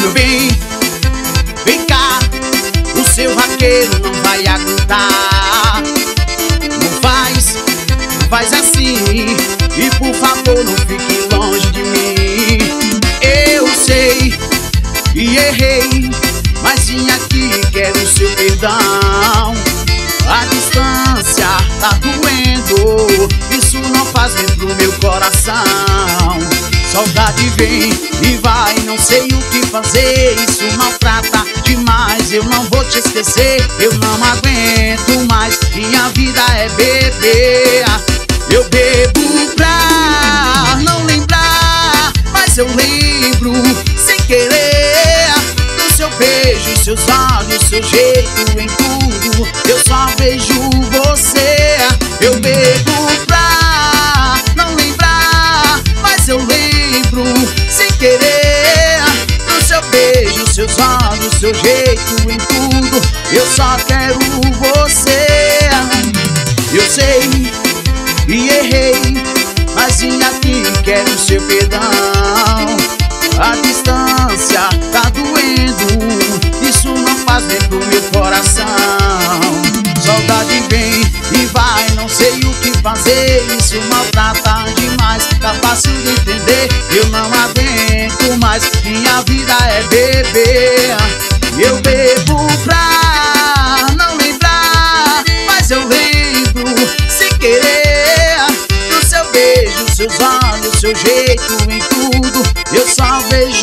meu bem, vem cá, o seu vaqueiro não vai aguentar. Não faz assim, e por favor não fique longe de mim. Eu sei que errei, mas vim aqui e quero o seu perdão. A distância tá doendo, isso não faz bem pro meu coração. Saudade vem e vai, não sei o que fazer, isso maltrata demais. Eu não vou te esquecer, eu não aguento mais, minha vida é beber. Eu bebo pra não lembrar, mas eu lembro sem querer do seu beijo, seus olhos, seu jeito em tudo. Eu só vejo você. Eu bebo pra não lembrar, mas eu lembro sem querer do seu beijo, seus olhos, seu jeito em tudo. Eu só quero você. Eu sei e errei, mas vim aqui e quero o seu perdão. A distância tá doendo, isso não faz bem pro meu coração. Saudade vem e vai, não sei o que fazer, isso maltrata demais. Tá fácil de entender, eu não aguento mais, minha vida é beber. Eu bebo pra não lembrar, mas eu lembro sem querer do seu beijo, seus olhos, seu jeito em tudo. Eu só vejo